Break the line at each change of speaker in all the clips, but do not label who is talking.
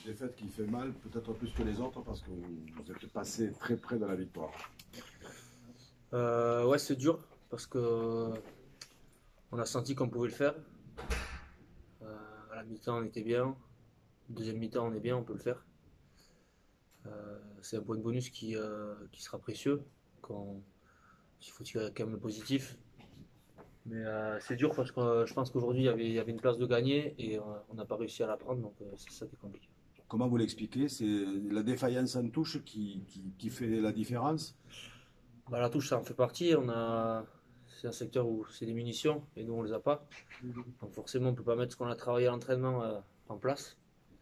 défaite qui fait mal, peut-être plus que les autres, parce que vous êtes passé très près de la victoire.
Ouais, c'est dur parce que on a senti qu'on pouvait le faire. À la mi-temps, on était bien. Deuxième mi-temps, on est bien, on peut le faire. C'est un point de bonus qui sera précieux. Il faut tirer quand même le positif. Mais c'est dur parce que je pense qu'aujourd'hui, il y avait une place de gagner et on n'a pas réussi à la prendre, donc c'est ça qui est compliqué.
Comment vous l'expliquez? C'est la défaillance en touche qui fait la différence?
Bah, la touche, ça en fait partie. C'est un secteur où c'est des munitions et nous, on les a pas. Donc forcément, on ne peut pas mettre ce qu'on a travaillé à l'entraînement en place.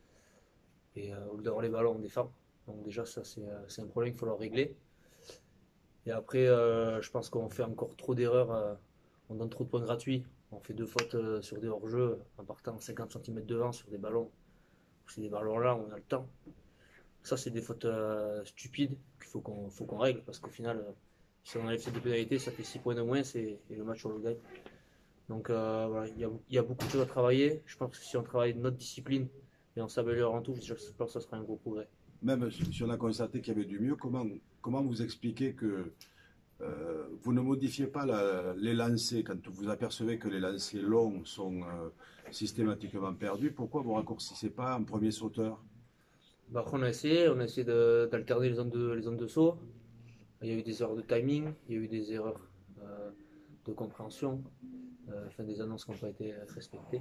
Et au lieu d'avoir les ballons, on défend. Donc déjà, ça, c'est un problème qu'il faut leur régler. Et après, je pense qu'on fait encore trop d'erreurs. On donne trop de points gratuits. On fait deux fautes sur des hors-jeux en partant 50 cm devant sur des ballons. C'est des ballons là, on a le temps. Ça, c'est des fautes stupides qu'il faut qu'on règle. Parce qu'au final, si on enlève ces deux pénalités, ça fait 6 points de moins et le match, on le gagne. Donc voilà, il y a beaucoup de choses à travailler. Je pense que si on travaille notre discipline et on s'améliore en tout, je pense que ça sera un gros progrès.
Même si on a constaté qu'il y avait du mieux, comment vous expliquez que vous ne modifiez pas les lancers quand vous apercevez que les lancers longs sont systématiquement perdus? Pourquoi vous ne raccourcissez pas un premier sauteur?
Bah, après, on a essayé d'alterner les zones de saut. Il y a eu des erreurs de timing, il y a eu des erreurs de compréhension, enfin des annonces qui n'ont pas été respectées.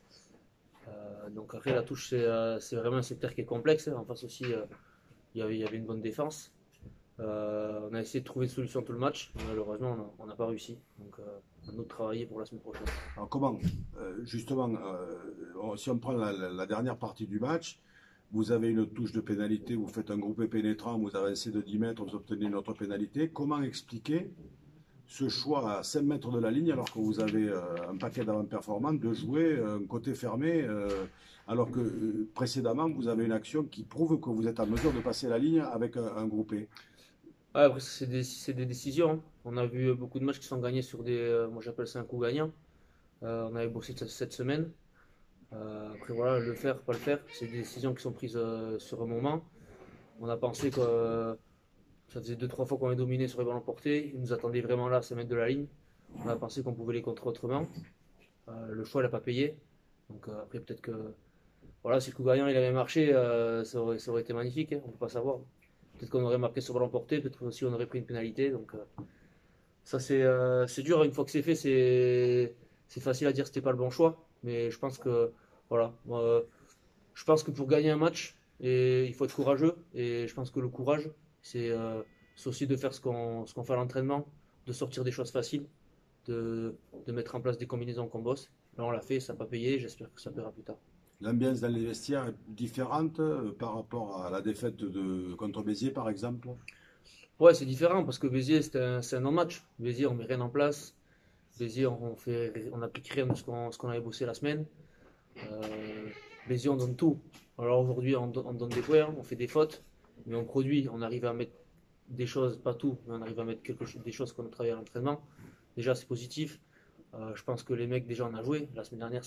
Donc après, la touche, c'est vraiment un secteur qui est complexe. En face aussi, il y avait une bonne défense. On a essayé de trouver une solution tout le match, mais malheureusement, on n'a pas réussi. Donc, à nous de travailler pour la semaine prochaine.
Alors comment, justement, si on prend la dernière partie du match, vous avez une touche de pénalité, vous faites un groupé pénétrant, vous avancez de 10 mètres, vous obtenez une autre pénalité. Comment expliquer ce choix à 5 mètres de la ligne alors que vous avez un paquet d'avant-performance de jouer un côté fermé alors que précédemment vous avez une action qui prouve que vous êtes en mesure de passer la ligne avec un groupé?
Ouais, après, c'est des décisions, hein. On a vu beaucoup de matchs qui sont gagnés sur moi j'appelle ça un coup gagnant. On avait bossé cette semaine. Après voilà, le faire, pas le faire, c'est des décisions qui sont prises sur un moment. On a pensé que ça faisait deux trois fois qu'on est dominé sur les ballons portés. Ils nous attendaient vraiment là à 5 mètres de la ligne. On a pensé qu'on pouvait les contrer autrement. Le choix, il n'a pas payé. Donc après, peut-être que voilà, si le coup gagnant il avait marché, ça aurait été magnifique, hein, on ne peut pas savoir. Peut-être qu'on aurait marqué sur ballon porté, peut-être aussi on aurait pris une pénalité. Donc ça, c'est dur. Une fois que c'est fait, c'est facile à dire que c'était pas le bon choix. Mais je pense que voilà, je pense que pour gagner un match, il faut être courageux. Et je pense que le courage, c'est aussi de faire ce qu'on fait à l'entraînement, de sortir des choses faciles, de mettre en place des combinaisons qu'on bosse. Là, on l'a fait, ça n'a pas payé. J'espère que ça paiera plus tard.
L'ambiance dans les vestiaires est différente par rapport à la défaite contre Béziers par exemple?
Ouais, c'est différent parce que Béziers, c'est un non-match. Béziers, on met rien en place. Béziers, on applique rien de ce qu'on avait bossé la semaine. Euh, Béziers, on donne tout. Alors aujourd'hui, on donne des points, on fait des fautes, mais on produit. On arrive à mettre des choses, pas tout, mais on arrive à mettre des choses qu'on a travaillé à l'entraînement. Déjà, c'est positif. Je pense que les mecs, déjà, on a joué. La semaine dernière,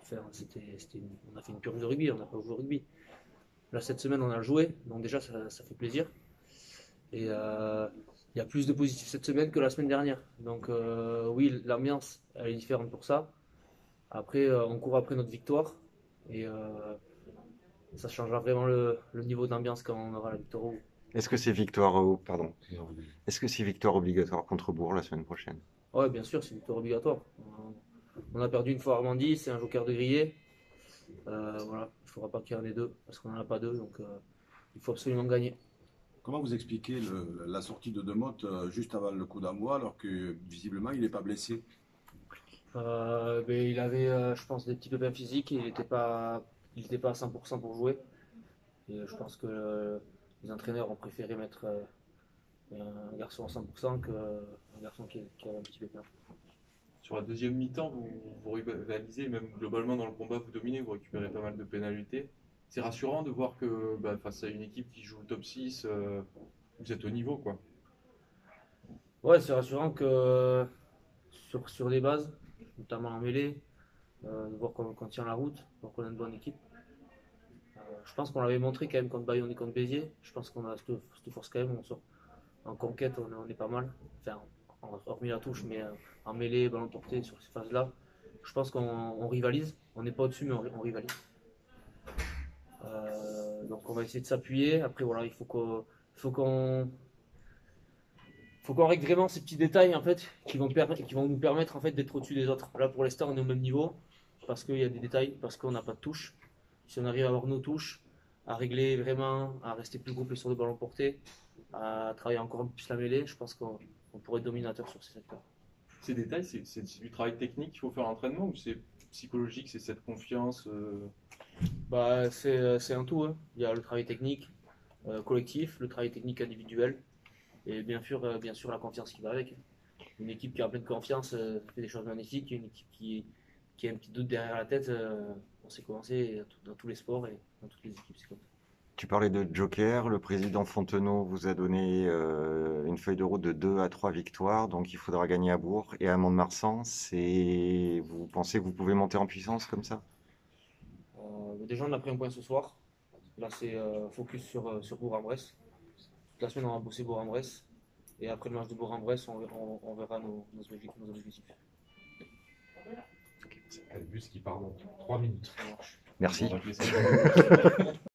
on a fait une purge de rugby, on n'a pas joué au rugby. Là, cette semaine, on a joué, donc déjà, ça fait plaisir. Et il y a plus de positifs cette semaine que la semaine dernière. Donc oui, l'ambiance, elle est différente pour ça. Après, on court après notre victoire. Et ça changera vraiment le niveau d'ambiance quand on aura la victoire au bout.
Est-ce que c'est pardon. Est-ce que c'est victoire obligatoire contre Bourg la semaine prochaine?
Ouais, bien sûr, c'est une victoire obligatoire. On a perdu une fois Armandie, c'est un joker de grillé. Voilà, il ne faudra pas qu'il y en ait deux, parce qu'on n'en a pas deux, donc il faut absolument gagner.
Comment vous expliquez la sortie de Demotte juste avant le coup d'envoi alors que visiblement il n'est pas blessé?
Mais il avait, je pense, des petits pépins physiques et il était pas à 100% pour jouer. Et je pense que les entraîneurs ont préféré mettre un garçon à 100% qu'un garçon qui a un petit pépin.
Sur la deuxième mi-temps, vous rivalisez, même globalement dans le combat, vous dominez, vous récupérez pas mal de pénalités. C'est rassurant de voir que face à une équipe qui joue le top 6, vous êtes au niveau, quoi.
Ouais, c'est rassurant que sur des bases, notamment en mêlée, de voir qu'on tient la route, voir qu'on a une bonne équipe. Je pense qu'on l'avait montré quand même contre Bayonne et contre Béziers. Je pense qu'on a cette force quand même. En conquête, on est pas mal. Enfin, hormis la touche, mais en mêlée, ballon porté sur ces phases-là. Je pense qu'on rivalise. On n'est pas au-dessus, mais on rivalise. Donc on va essayer de s'appuyer. Après, voilà, il faut qu'on règle vraiment ces petits détails en fait, qui vont nous permettre en fait, d'être au-dessus des autres. Là, pour l'instant, on est au même niveau parce qu'il y a des détails, parce qu'on n'a pas de touche. Si on arrive à avoir nos touches, à régler vraiment, à rester plus groupé sur le ballon porté, à travailler encore un peu plus la mêlée, je pense qu'on pourrait être dominateur sur ces secteurs.
Ces détails, c'est du travail technique qu'il faut faire à l'entraînement ou c'est psychologique, c'est cette confiance
Bah, c'est un tout. Hein. Il y a le travail technique collectif, le travail technique individuel et bien sûr la confiance qui va avec. Une équipe qui a pleine confiance fait des choses magnifiques. Une équipe qui a un petit doute derrière la tête, on sait comment c'est dans tous les sports et dans toutes les équipes. C'est comme ça.
Tu parlais de Joker, le président Fontenot vous a donné une feuille de route de 2 à 3 victoires, donc il faudra gagner à Bourg et à Mont-de-Marsan. Vous pensez que vous pouvez monter en puissance comme ça?
Déjà, on a pris un point ce soir. Là, c'est focus sur Bourg-en-Bresse. Toute la semaine, on va bosser Bourg-en-Bresse. Et après le match de Bourg-en-Bresse, on verra nos objectifs.
C'est le bus qui part dans 3 minutes.
Ça marche.
Merci.
on va te laisser.